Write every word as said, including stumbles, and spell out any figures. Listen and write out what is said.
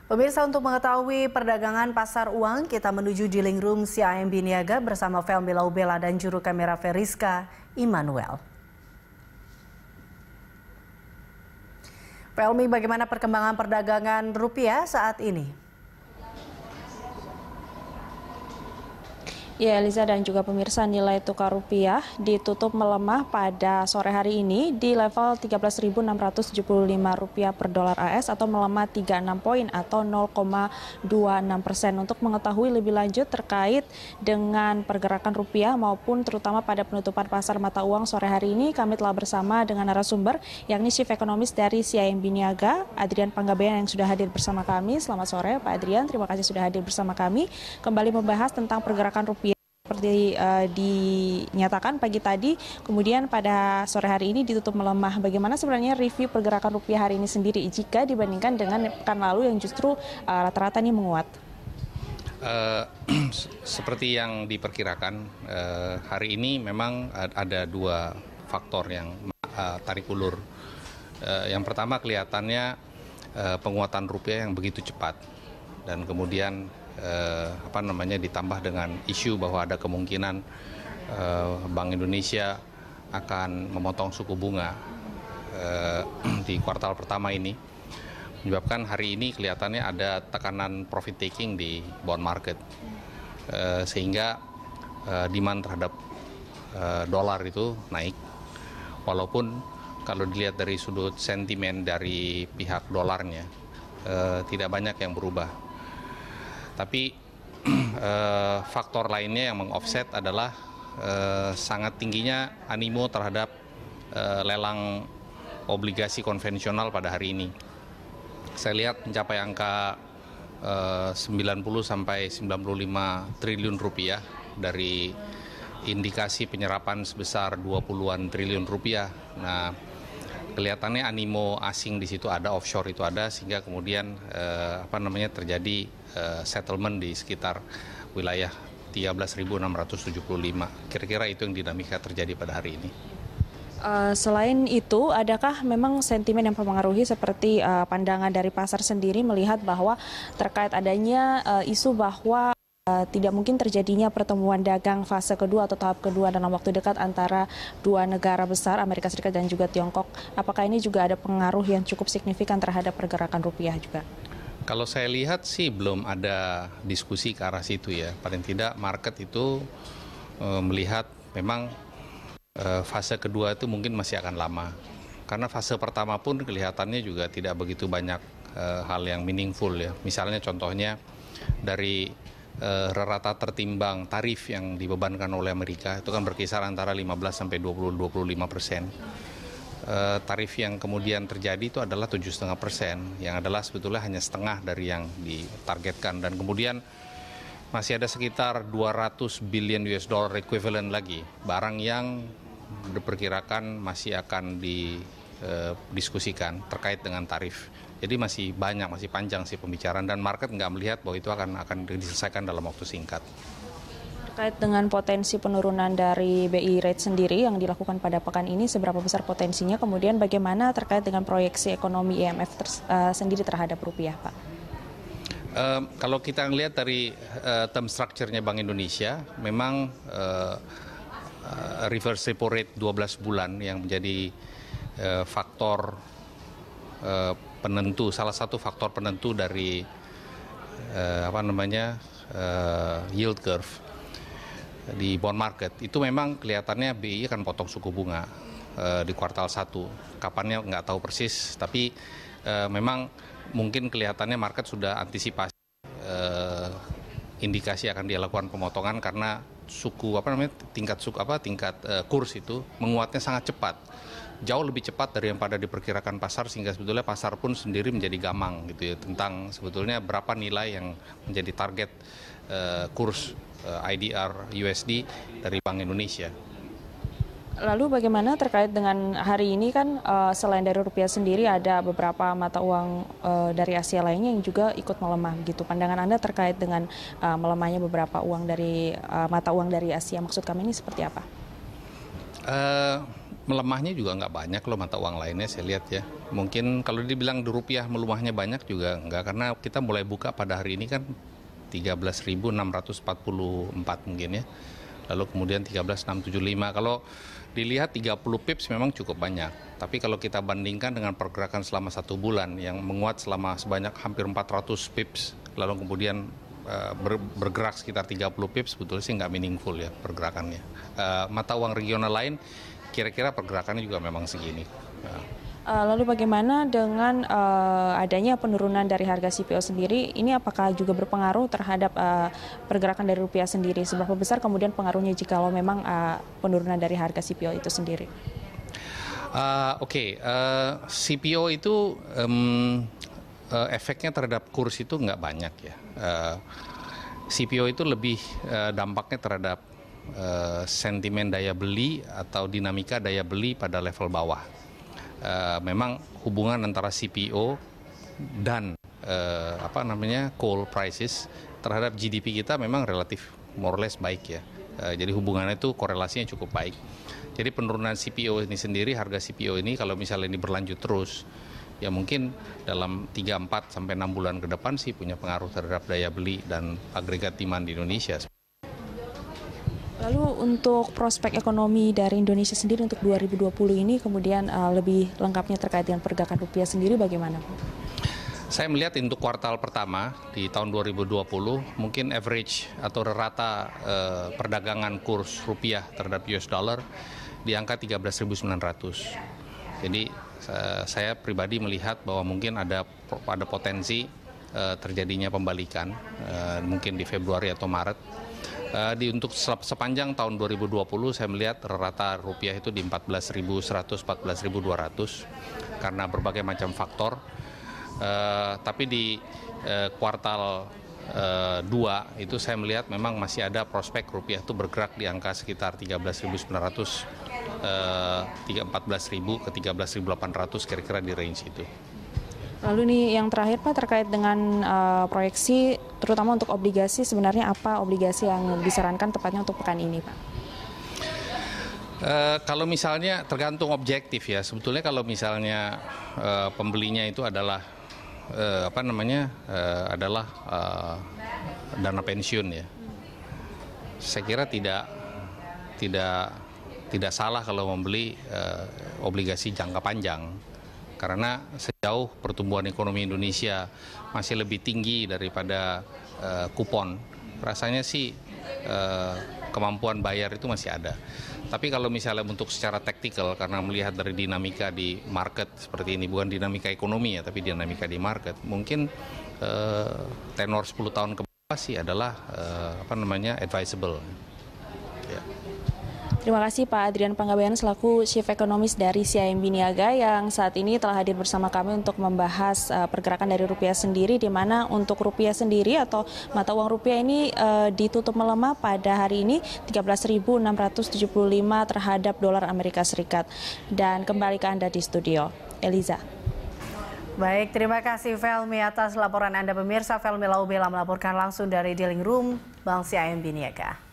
Pemirsa, untuk mengetahui perdagangan pasar uang, kita menuju dealing room C I M B Niaga bersama Felmi Laubela dan juru kamera Veriska Immanuel. Felmi, bagaimana perkembangan perdagangan rupiah saat ini? Ya, Eliza dan juga pemirsa, nilai tukar rupiah ditutup melemah pada sore hari ini di level tiga belas ribu enam ratus tujuh puluh lima rupiah per dolar A S atau melemah tiga puluh enam poin atau nol koma dua enam persen. Untuk mengetahui lebih lanjut terkait dengan pergerakan rupiah maupun terutama pada penutupan pasar mata uang sore hari ini, kami telah bersama dengan narasumber yakni Chief Economist dari C I M B Niaga, Adrian Panggabean, yang sudah hadir bersama kami. Selamat sore Pak Adrian, terima kasih sudah hadir bersama kami. Kembali membahas tentang pergerakan rupiah seperti uh, dinyatakan pagi tadi, kemudian pada sore hari ini ditutup melemah. Bagaimana sebenarnya review pergerakan rupiah hari ini sendiri jika dibandingkan dengan pekan lalu yang justru uh, rata-rata ini menguat? Uh, seperti yang diperkirakan, uh, hari ini memang ada dua faktor yang uh, tarik ulur. Uh, yang pertama kelihatannya uh, penguatan rupiah yang begitu cepat, dan kemudian Eh, apa namanya ditambah dengan isu bahwa ada kemungkinan eh, Bank Indonesia akan memotong suku bunga eh, di kuartal pertama ini, menyebabkan hari ini kelihatannya ada tekanan profit taking di bond market, eh, sehingga eh, demand terhadap eh, dolar itu naik, walaupun kalau dilihat dari sudut sentimen dari pihak dolarnya eh, tidak banyak yang berubah. Tapi eh, faktor lainnya yang mengoffset adalah eh, sangat tingginya animo terhadap eh, lelang obligasi konvensional pada hari ini. Saya lihat mencapai angka eh, sembilan puluh sampai sembilan puluh lima triliun rupiah dari indikasi penyerapan sebesar dua puluhan triliun rupiah. Nah, kelihatannya animo asing di situ ada, offshore itu ada, sehingga kemudian eh, apa namanya terjadi Uh, settlement di sekitar wilayah tiga belas ribu enam ratus tujuh puluh lima. Kira-kira itu yang dinamika terjadi pada hari ini. Uh, selain itu, adakah memang sentimen yang mempengaruhi seperti uh, pandangan dari pasar sendiri melihat bahwa terkait adanya uh, isu bahwa uh, tidak mungkin terjadinya pertemuan dagang fase kedua atau tahap kedua dalam waktu dekat antara dua negara besar, Amerika Serikat dan juga Tiongkok. Apakah ini juga ada pengaruh yang cukup signifikan terhadap pergerakan rupiah juga? Kalau saya lihat sih belum ada diskusi ke arah situ ya. Paling tidak market itu e, melihat memang e, fase kedua itu mungkin masih akan lama. Karena fase pertama pun kelihatannya juga tidak begitu banyak e, hal yang meaningful ya. Misalnya contohnya dari e, rata tertimbang tarif yang dibebankan oleh Amerika itu kan berkisar antara lima belas sampai dua puluh sampai dua puluh lima persen. Uh, tarif yang kemudian terjadi itu adalah tujuh koma lima persen, yang adalah sebetulnya hanya setengah dari yang ditargetkan, dan kemudian masih ada sekitar dua ratus billion U S dollar equivalent lagi barang yang diperkirakan masih akan didiskusikan uh, terkait dengan tarif. Jadi masih banyak, masih panjang sih pembicaraan, dan market nggak melihat bahwa itu akan akan diselesaikan dalam waktu singkat. Terkait dengan potensi penurunan dari B I rate sendiri yang dilakukan pada pekan ini, seberapa besar potensinya? Kemudian bagaimana terkait dengan proyeksi ekonomi I M F ter, uh, sendiri terhadap rupiah, Pak? Uh, kalau kita melihat dari uh, term structure-nya Bank Indonesia, memang uh, uh, reverse repo rate dua belas bulan yang menjadi uh, faktor uh, penentu, salah satu faktor penentu dari uh, apa namanya uh, yield curve di bond market, itu memang kelihatannya B I akan potong suku bunga uh, di kuartal satu. Kapannya nggak tahu persis, tapi uh, memang mungkin kelihatannya market sudah antisipasi uh, indikasi akan dilakukan pemotongan karena suku apa namanya tingkat suku apa tingkat uh, kurs itu menguatnya sangat cepat, jauh lebih cepat dari yang pada diperkirakan pasar, sehingga sebetulnya pasar pun sendiri menjadi gamang gitu ya tentang sebetulnya berapa nilai yang menjadi target uh, kurs I D R U S D dari Bank Indonesia. Lalu bagaimana terkait dengan hari ini kan uh, selain dari rupiah sendiri ada beberapa mata uang uh, dari Asia lainnya yang juga ikut melemah gitu. Pandangan Anda terkait dengan uh, melemahnya beberapa uang dari uh, mata uang dari Asia, maksud kami ini seperti apa? Uh, melemahnya juga nggak banyak loh mata uang lainnya saya lihat ya. Mungkin kalau dibilang di rupiah melemahnya banyak juga nggak, karena kita mulai buka pada hari ini kan tiga belas ribu enam ratus empat puluh empat mungkin ya. Lalu kemudian tiga belas ribu enam ratus tujuh puluh lima. Kalau dilihat tiga puluh pips memang cukup banyak. Tapi kalau kita bandingkan dengan pergerakan selama satu bulan yang menguat selama sebanyak hampir empat ratus pips, lalu kemudian uh, ber, bergerak sekitar tiga puluh pips, sebetulnya sih nggak meaningful ya pergerakannya. Uh, mata uang regional lain kira-kira pergerakannya juga memang segini. Uh. Uh, lalu bagaimana dengan uh, adanya penurunan dari harga C P O sendiri? Ini apakah juga berpengaruh terhadap uh, pergerakan dari rupiah sendiri? Seberapa besar kemudian pengaruhnya jikalau memang uh, penurunan dari harga C P O itu sendiri? Uh, Oke, okay. uh, C P O itu um, uh, efeknya terhadap kurs itu nggak banyak ya. Uh, C P O itu lebih uh, dampaknya terhadap uh, sentimen daya beli atau dinamika daya beli pada level bawah. Uh, memang hubungan antara C P O dan uh, apa namanya coal prices terhadap G D P kita memang relatif more or less baik ya. Uh, jadi hubungannya itu korelasinya cukup baik. Jadi penurunan C P O ini sendiri, harga C P O ini kalau misalnya ini berlanjut terus, ya mungkin dalam tiga, empat sampai enam bulan ke depan sih punya pengaruh terhadap daya beli dan agregat demand di Indonesia. Lalu untuk prospek ekonomi dari Indonesia sendiri untuk dua ribu dua puluh ini kemudian uh, lebih lengkapnya terkait dengan pergerakan rupiah sendiri bagaimana, Pak? Saya melihat untuk kuartal pertama di tahun dua ribu dua puluh mungkin average atau rata uh, perdagangan kurs rupiah terhadap U S dollar di angka tiga belas ribu sembilan ratus. Jadi uh, saya pribadi melihat bahwa mungkin ada ada potensi uh, terjadinya pembalikan uh, mungkin di Februari atau Maret. Uh, di untuk sepanjang tahun dua ribu dua puluh saya melihat rata rupiah itu di empat belas ribu seratus, empat belas ribu dua ratus karena berbagai macam faktor. Uh, tapi di uh, kuartal uh, dua itu saya melihat memang masih ada prospek rupiah itu bergerak di angka sekitar tiga belas ribu sembilan ratus, uh, empat belas ribu ke tiga belas ribu delapan ratus kira-kira di range itu. Lalu nih yang terakhir Pak terkait dengan uh, proyeksi terutama untuk obligasi, sebenarnya apa obligasi yang disarankan tepatnya untuk pekan ini Pak? Uh, kalau misalnya tergantung objektif ya, sebetulnya kalau misalnya uh, pembelinya itu adalah uh, apa namanya uh, adalah uh, dana pensiun ya, saya kira tidak tidak tidak salah kalau membeli uh, obligasi jangka panjang. Karena sejauh pertumbuhan ekonomi Indonesia masih lebih tinggi daripada uh, kupon, rasanya sih uh, kemampuan bayar itu masih ada. Tapi kalau misalnya untuk secara taktikal, karena melihat dari dinamika di market seperti ini, bukan dinamika ekonomi ya, tapi dinamika di market, mungkin uh, tenor sepuluh tahun ke bawah sih adalah uh, apa namanya advisable. Ya. Terima kasih Pak Adrian Panggabean selaku Chief Ekonomis dari C I M B Niaga yang saat ini telah hadir bersama kami untuk membahas uh, pergerakan dari rupiah sendiri, di mana untuk rupiah sendiri atau mata uang rupiah ini uh, ditutup melemah pada hari ini tiga belas ribu enam ratus tujuh puluh lima terhadap dolar Amerika Serikat. Dan kembali ke Anda di studio, Eliza. Baik, terima kasih Felmi atas laporan Anda pemirsa. Felmi Laubela melaporkan langsung dari Dealing Room Bank C I M B Niaga.